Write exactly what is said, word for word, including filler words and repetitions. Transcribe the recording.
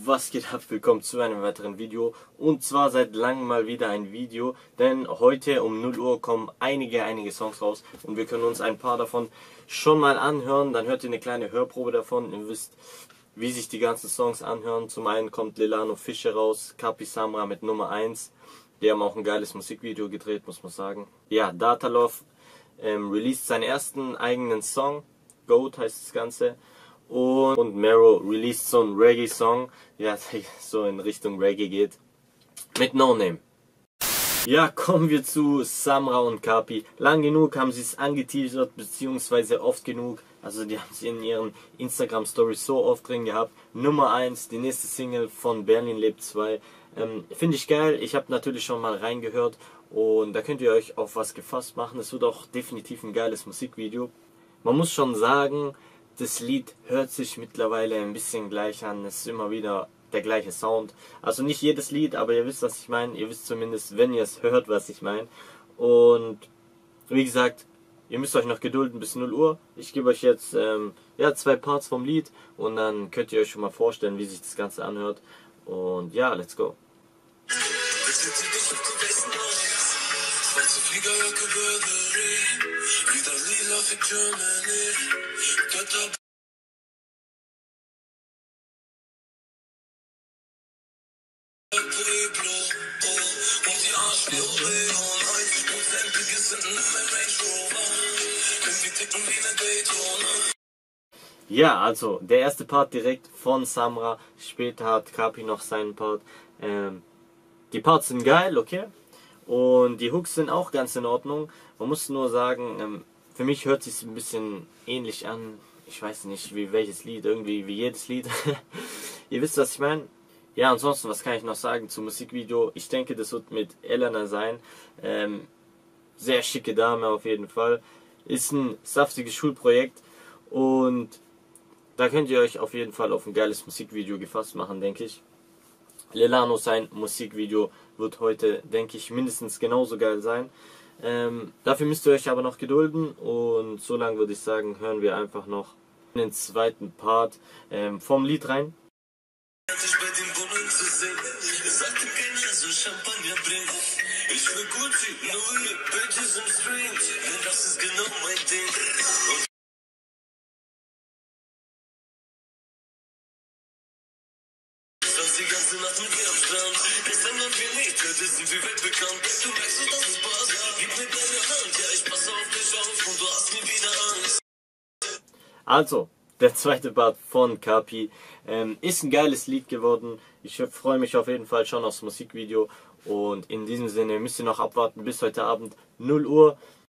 Was geht ab? Willkommen zu einem weiteren Video. Und zwar seit langem mal wieder ein Video, denn heute um null Uhr kommen einige, einige Songs raus und wir können uns ein paar davon schon mal anhören. Dann hört ihr eine kleine Hörprobe davon. Ihr wisst, wie sich die ganzen Songs anhören. Zum einen kommt Lilano Fische raus, Kapi Samra mit Nummer eins. Die haben auch ein geiles Musikvideo gedreht, muss man sagen. Ja, Datalov ähm, released seinen ersten eigenen Song. Goat heißt das Ganze. Und, und Mero released so einen Reggae-Song, ja, der so in Richtung Reggae geht, mit No Name. Ja, kommen wir zu Samra und Kapi. Lang genug haben sie es angeteasert, beziehungsweise oft genug. Also die haben es in ihren Instagram-Stories so oft drin gehabt. Nummer eins, die nächste Single von Berlin lebt zwei. Ähm, Finde ich geil. Ich habe natürlich schon mal reingehört. Und da könnt ihr euch auf was gefasst machen. Es wird auch definitiv ein geiles Musikvideo. Man muss schon sagen, das Lied hört sich mittlerweile ein bisschen gleich an. Es ist immer wieder der gleiche Sound. Also nicht jedes Lied, aber ihr wisst, was ich meine. Ihr wisst zumindest, wenn ihr es hört, was ich meine. Und wie gesagt, ihr müsst euch noch gedulden bis null Uhr. Ich gebe euch jetzt ähm, ja, zwei Parts vom Lied und dann könnt ihr euch schon mal vorstellen, wie sich das Ganze anhört. Und ja, let's go. Ja, also der erste Part direkt von Samra, später hat Kapi noch seinen Part. Ähm, die Parts sind geil, okay? Und die Hooks sind auch ganz in Ordnung. Man muss nur sagen, ähm, für mich hört sich ein bisschen ähnlich an. Ich weiß nicht, wie welches Lied, irgendwie wie jedes Lied. Ihr wisst, was ich meine? Ja, ansonsten, was kann ich noch sagen zum Musikvideo? Ich denke, das wird mit Elena sein. Ähm, sehr schicke Dame auf jeden Fall. Ist ein saftiges Schulprojekt und da könnt ihr euch auf jeden Fall auf ein geiles Musikvideo gefasst machen, denke ich. Lilano sein Musikvideo wird heute, denke ich, mindestens genauso geil sein. Ähm, dafür müsst ihr euch aber noch gedulden und so lange würde ich sagen, hören wir einfach noch den zweiten Part ähm, vom Lied rein. Ich will Gucci, Louis, Bitches im Stream, denn das ist genau mein Ding. Die ganze Nacht mit mir am Strand. Gestern waren wir nicht, heute sind wir weltbekannt. Du merkst, dass es passt. Gib mir deine Hand, ja, ich passe auf dich auf und du hast nie wieder Angst. Also, der zweite Part von Kapi ähm, ist ein geiles Lied geworden. Ich freue mich auf jeden Fall schon aufs Musikvideo. Und in diesem Sinne müsst ihr noch abwarten bis heute Abend null Uhr.